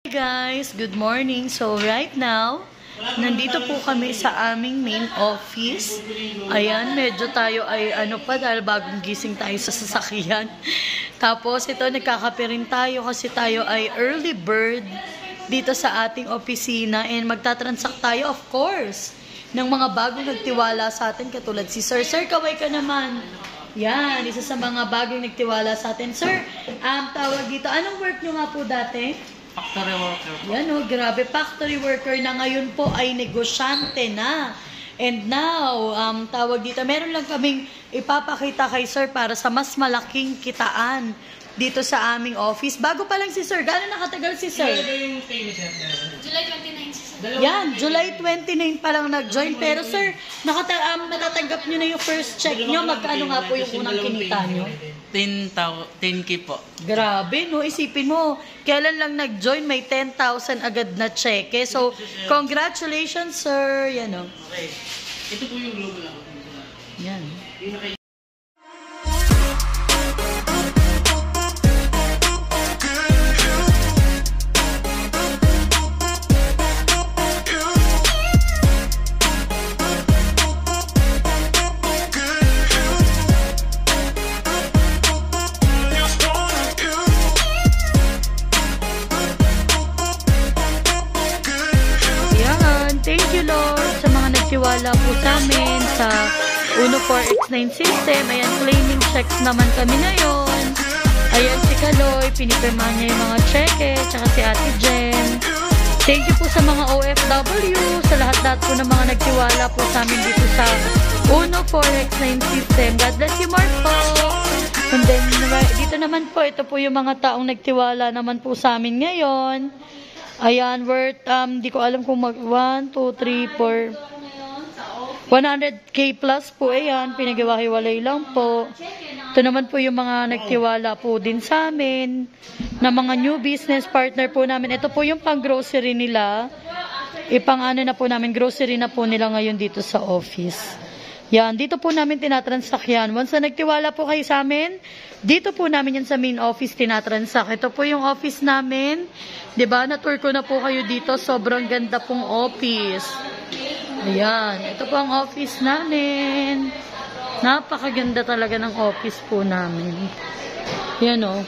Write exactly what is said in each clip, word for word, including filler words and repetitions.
Hey guys, good morning. So right now, nandito po kami sa aming main office. Ayan, medyo tayo ay ano pa dahil bagong gising tayo sa sasakyan. Tapos ito, nagkakape rin tayo kasi tayo ay early bird dito sa ating opisina and magtatransact tayo of course ng mga bagong nagtiwala sa atin katulad si Sir. Sir, kaway ka naman. Yan, isa sa mga bagong nagtiwala sa atin. Sir, um, tawag dito, anong work nyo nga po dati? Factory worker po. Yan o, grabe. Factory worker na ngayon po ay negosyante na. And now, um, tawag dito, meron lang kaming ipapakita kay Sir para sa mas malaking kitaan dito sa aming office. Bago pa lang si Sir. Gano'n nakatagal si Sir? July twenty-nine. Yan, July twenty-nine pa lang nag-join. Pero Sir, nakata um, natatanggap nyo na yung first check nyo. Magkano nga po yung unang kinita nyo? ten K po. Grabe, no? Isipin mo, kailan lang nag-join, may ten thousand agad na cheque. So, congratulations, Sir. Yan, o. Okay. Ito po yung logo lang. Yan. Thank you, Lord, sa mga nagtiwala po sa amin sa Uno four X nine system. Ayan, claiming checks naman kami ngayon. Ayan, si Kaloy, pinipirmahan niya yung mga cheque, tsaka si Ate Jen. Thank you po sa mga O F W, sa lahat-lahat po ng mga nagtiwala po sa amin dito sa Uno four X nine system. God bless you more po. And then, dito naman po, ito po yung mga taong nagtiwala naman po sa amin ngayon. Ayan, worth, um, di ko alam kung mag, one, two, three, four, one hundred K plus po, ayan, pinagawa-hiwalay lang po. Ito naman po yung mga nagtiwala po din sa amin, na mga new business partner po namin. Ito po yung pang-grocery nila, ipang-ano na po namin, grocery na po nila ngayon dito sa office. Yan, dito po namin tinatransact yan. Once na nagtiwala po kayo sa amin, dito po namin yan sa main office tinatransact. Ito po yung office namin. Diba? Na-tour ko na po kayo dito. Sobrang ganda pong office. Ayan. Ito po ang office namin. Napakaganda talaga ng office po namin. Yan o.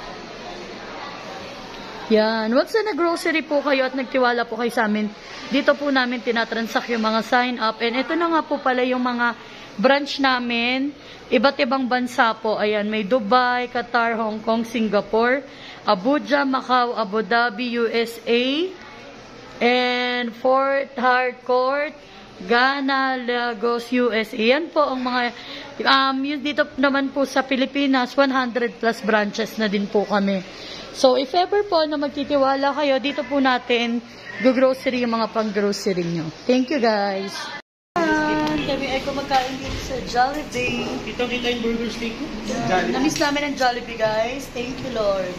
Yan. Once na nag-grocery po kayo at nagtiwala po kayo sa amin, dito po namin tinatransact yung mga sign up. And ito na nga po pala yung mga branch namin. Iba't ibang bansa po. Ayan, may Dubai, Qatar, Hong Kong, Singapore, Abuja, Macau, Abu Dhabi, U S A, and Fort Harcourt, Ghana, Lagos, U S A. Yan po ang mga, um, yun dito naman po sa Pilipinas, one hundred plus branches na din po kami. So, if ever po na magtitiwala kayo, dito po natin go-grocery yung mga pang-grocery nyo. Thank you, guys. Kami ay kumakain dito sa Jollibee. Kita-kita yung burger steak ko. Uh, Namiss namin ang Jollibee, guys. Thank you, Lord.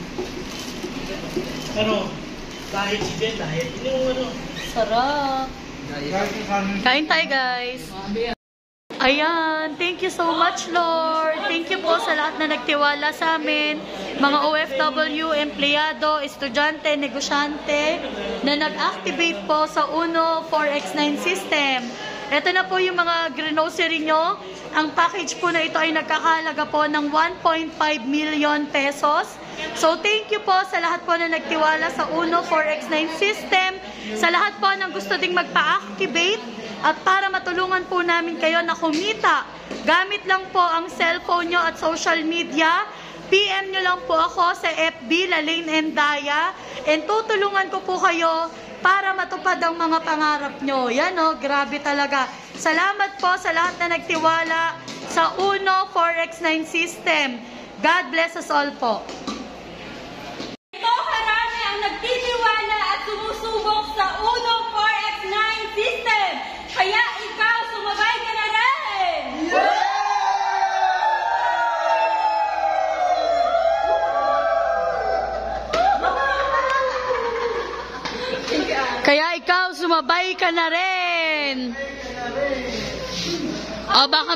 Ano? Dahil si Ben, dahil. Yung ano? Sarap. Kain tayo, guys. Ayan, thank you so much, Lord. Thank you po sa lahat na nagtiwala sa amin. Mga O F W, empleyado, estudyante, negosyante, na nag-activate po sa Uno four X nine system. Ito na po yung mga grocery nyo. Ang package po na ito ay nagkakahalaga po ng one point five million pesos. So, thank you po sa lahat po na nagtiwala sa Uno four X nine system. Sa lahat po ng gusto ding magpa-activate. At para matulungan po namin kayo na kumita, gamit lang po ang cellphone nyo at social media. P M nyo lang po ako sa F B, Lalaine and Daya. And tutulungan ko po kayo para matupad ang mga pangarap nyo. Yan o, grabe talaga. Salamat po sa lahat na nagtiwala sa Uno four X nine system. God bless us all po. Ito karami ang nagtitiwala at sumusubok sa Uno four X nine system. Kaya ikaw, sumabay ka na rin! Kaya ikaw, sumabay ka na rin! O baka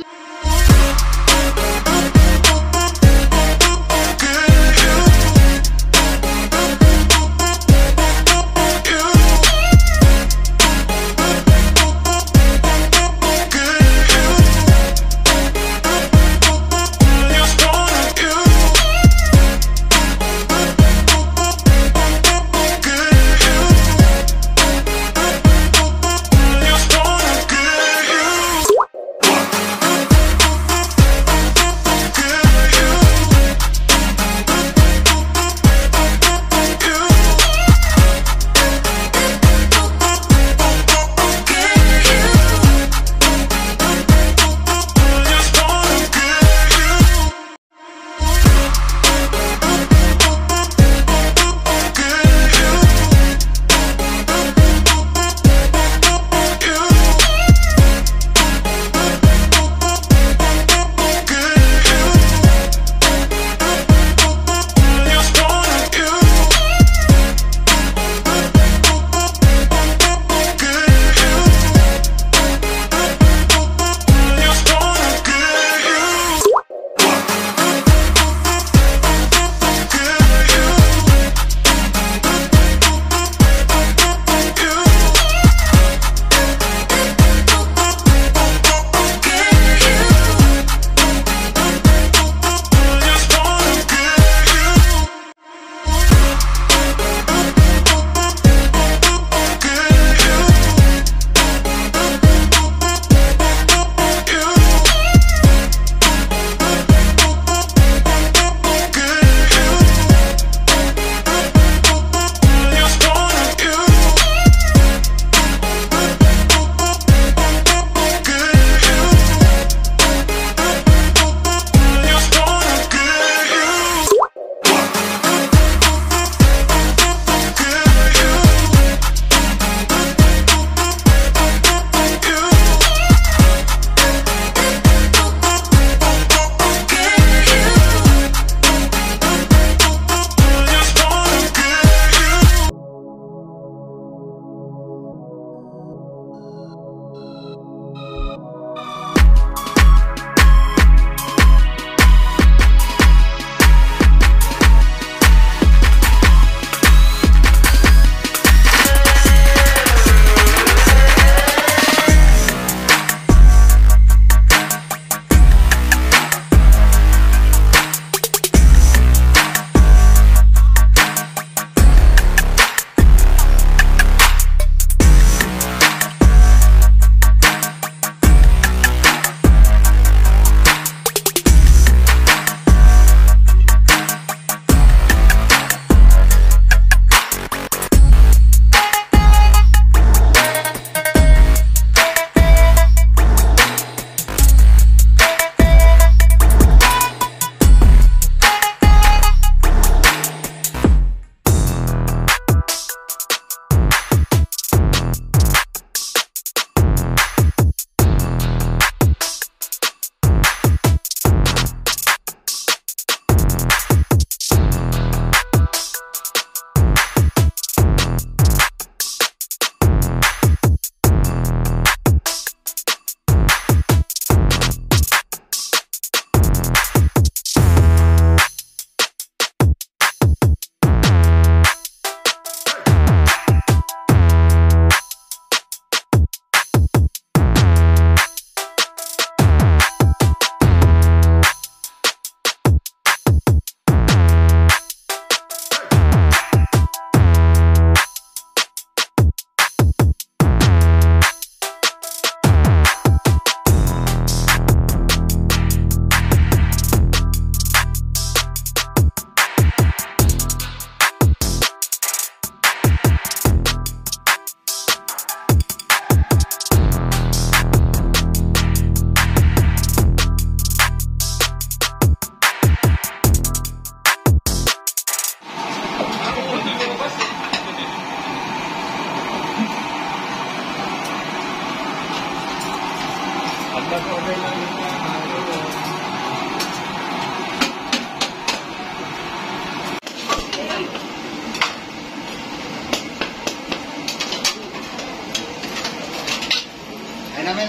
namin.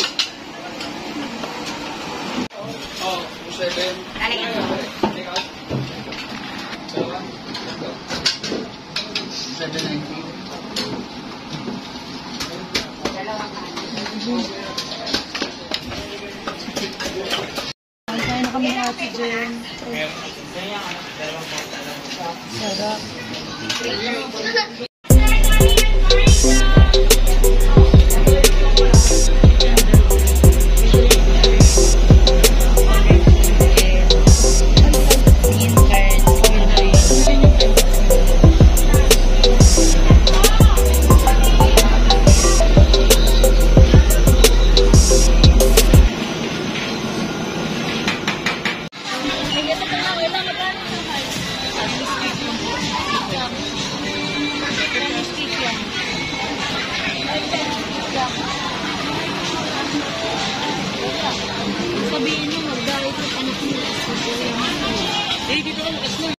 Oh, seven. Lalagyan ko. seven ninety. Kaya na kami natin dyan. Sarap. Sabihin mo, mag-diet ka pa na. Eh, dito ka makas mo.